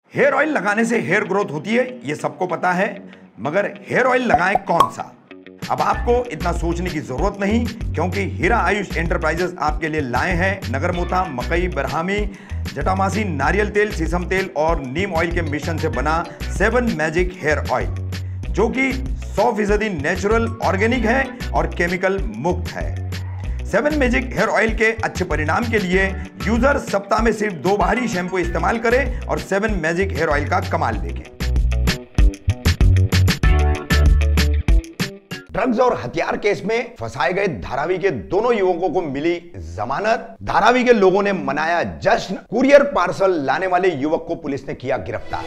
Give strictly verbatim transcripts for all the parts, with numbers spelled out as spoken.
Hair oil लगाने से hair growth होती है, ये सबको पता है, मगर हेयर ऑयल लगाएं कौन सा? अब आपको इतना सोचने की जरूरत नहीं, क्योंकि हीरा आयुष एंटरप्राइजेस आपके लिए लाए हैं नगरमोथा, मकई, बरहामी, जटामासी, नारियल तेल, सीसम तेल और नीम ऑयल के मिश्रण से बना सेवन मैजिक हेयर ऑयल, जो कि सौ फीसदी नेचुरल, ऑर्गेनिक है और केमिकल मुक्त है। सेवन मैजिक हेयर ऑयल के अच्छे परिणाम के लिए यूजर सप्ताह में सिर्फ दो बार ही शैम्पू इस्तेमाल करें और सेवन मैजिक हेयर ऑयल का कमाल देखें। ड्रग्स और हथियार केस में फंसाए गए धारावी के दोनों युवकों को मिली जमानत। धारावी के लोगों ने मनाया जश्न। कुरियर पार्सल लाने वाले युवक को पुलिस ने किया गिरफ्तार।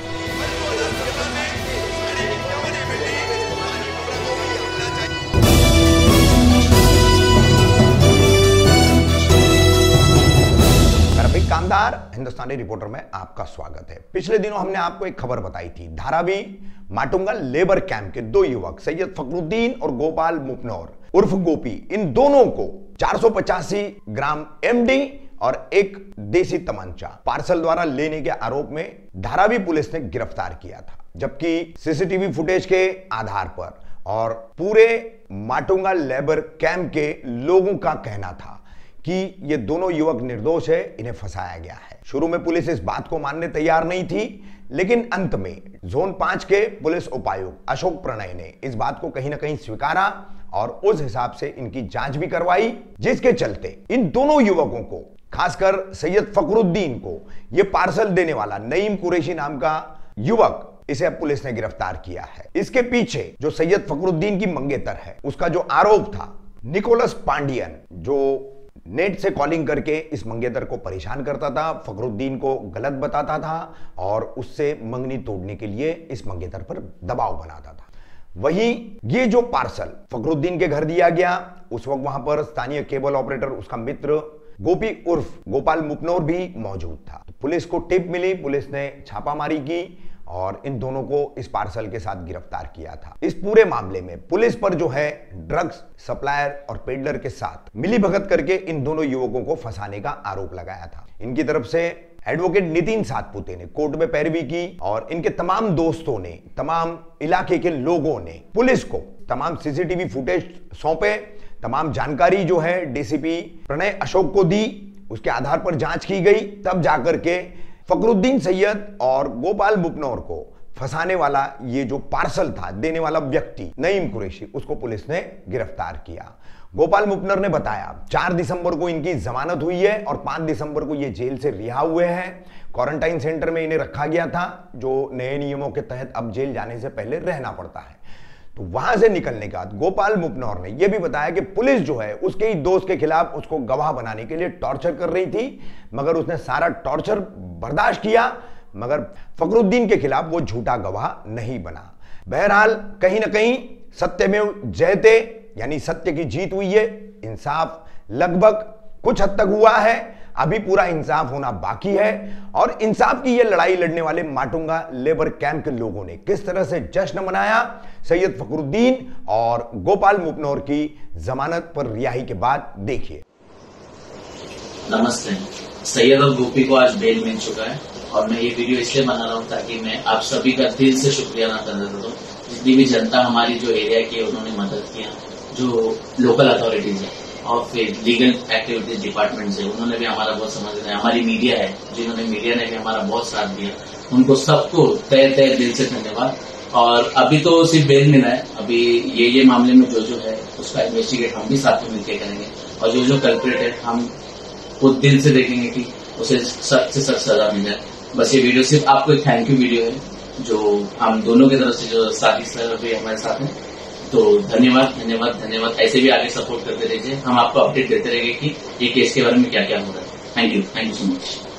कामदार हिंदुस्तानी रिपोर्टर में आपका स्वागत है। पिछले दिनों हमने आपको एक खबर बताई थी। धारावी माटुंगा लेबर कैंप के दो युवक सैयद फखरुद्दीन और गोपाल मुपनौर उर्फ गोपी, इन दोनों को चार सौ पचासी ग्राम एमडी और एक देसी तमंचा पार्सल द्वारा लेने के आरोप में धारावी पुलिस ने गिरफ्तार किया था। जबकि सीसीटीवी फुटेज के आधार पर और पूरे माटुंगा लेबर कैंप के लोगों का कहना था कि ये दोनों युवक निर्दोष है, इन्हें फंसाया गया है। शुरू में पुलिस इस बात को मानने तैयार नहीं थी, लेकिन अंत में जोन पांच के पुलिस उपायुक्त अशोक प्रणय ने इस बात को कहीं ना कहीं स्वीकारा और उस हिसाब से इनकी जांच भी करवाई, जिसके चलते इन दोनों युवकों को, खासकर सैयद फखरुद्दीन को, यह पार्सल देने वाला नईम कुरैशी नाम का युवक, इसे अब पुलिस ने गिरफ्तार किया है। इसके पीछे जो सैयद फखरुद्दीन की मंगेतर है, उसका जो आरोप था, निकोलस पांडियन, जो नेट से कॉलिंग करके इस मंगेतर को परेशान करता था, फखरुद्दीन को गलत बताता था और उससे मंगनी तोड़ने के लिए इस मंगेतर पर दबाव बनाता था। वहीं ये जो पार्सल फखरुद्दीन के घर दिया गया, उस वक्त वहां पर स्थानीय केबल ऑपरेटर, उसका मित्र गोपी उर्फ गोपाल मुपनौर भी मौजूद था। तो पुलिस को टिप मिली, पुलिस ने छापामारी की और इन दोनों को इस पार्सल के साथ गिरफ्तार किया था। इस पूरे मामले में पुलिस पर जो है ड्रग्स सप्लायर और पेडलर के साथ मिलीभगत करके इन दोनों युवकों को फंसाने का आरोप लगाया था। इनकी तरफ से एडवोकेट नितिन सातपुते ने कोर्ट में पैरवी की और इनके तमाम दोस्तों ने, तमाम इलाके के लोगों ने पुलिस को तमाम सीसीटीवी फुटेज सौंपे, तमाम जानकारी जो है डीसीपी प्रणय अशोक को दी। उसके आधार पर जांच की गई, तब जाकर के फखरुद्दीन सैयद और गोपाल मुपनौर को फंसाने वाला ये जो पार्सल था देने वाला व्यक्ति नईम कुरैशी, उसको पुलिस ने गिरफ्तार किया। गोपाल मुपनौर ने बताया चार दिसंबर को इनकी जमानत हुई है और पांच दिसंबर को ये जेल से रिहा हुए हैं। क्वारंटाइन सेंटर में इन्हें रखा गया था, जो नए नियमों के तहत अब जेल जाने से पहले रहना पड़ता है। तो वहां से निकलने के बाद गोपाल मुपनौर ने यह भी बताया कि पुलिस जो है उसके ही दोस्त के खिलाफ उसको गवाह बनाने के लिए टॉर्चर कर रही थी, मगर उसने सारा टॉर्चर बर्दाश्त किया, मगर फखरुद्दीन के खिलाफ वो झूठा गवाह नहीं बना। बहरहाल कहीं ना कहीं सत्यमेव जयते, यानी सत्य की जीत हुई है। इंसाफ लगभग कुछ हद तक हुआ है, अभी पूरा इंसाफ होना बाकी है। और इंसाफ की यह लड़ाई लड़ने वाले माटुंगा लेबर कैंप के लोगों ने किस तरह से जश्न मनाया सैयद फखरुद्दीन और गोपाल मुपनौर की जमानत पर रिहाई के बाद, देखिए। नमस्ते। सैयद और गोपी को आज बेल मिल चुका है और मैं ये वीडियो इसलिए बना रहा हूँ ताकि मैं आप सभी का दिल से शुक्रिया ना कर देता हूँ। जितनी भी जनता हमारी जो एरिया की है, उन्होंने मदद किया, जो लोकल अथॉरिटीज है और फिर लीगल एक्टिविटीज डिपार्टमेंट से, उन्होंने भी हमारा बहुत समझ लिया। हमारी मीडिया है, जिन्होंने मीडिया ने भी हमारा बहुत साथ दिया, उनको सबको तय तय दिल से धन्यवाद। और अभी तो सिर्फ बेल मिला है, अभी ये ये मामले में जो जो है उसका इन्वेस्टिगेट हम भी साथ में मिलकर करेंगे और जो जो कल्प्रेट है हम खुद दिल से देखेंगे कि उसे सख्त से सख्त सजा मिल जाए। बस ये वीडियो सिर्फ आपको एक थैंक यू वीडियो है, जो हम दोनों की तरफ से जो साथी सर भी हमारे साथ हैं। तो धन्यवाद धन्यवाद धन्यवाद। ऐसे भी आगे सपोर्ट करते रहिए, हम आपको अपडेट देते रहेंगे कि ये केस के बारे में क्या क्या हो रहा है। Thank you, thank you so much.